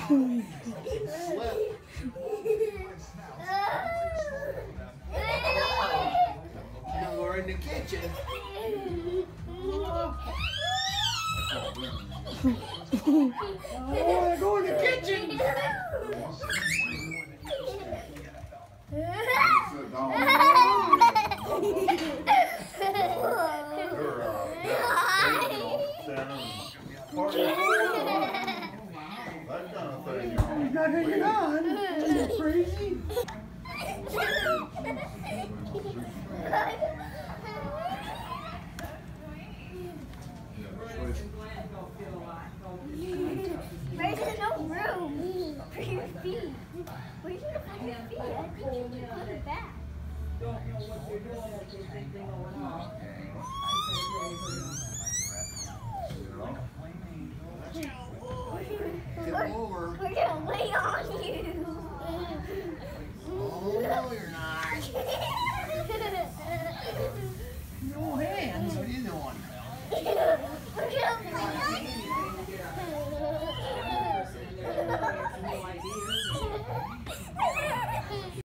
Now we're in the kitchen. Oh, go in the kitchen. He's not hanging on. Are you crazy? There's no room for your feet. Where are you going to put your feet? I think you can put it back. Don't know what they're doing at this thing going on. We're going to lay on you.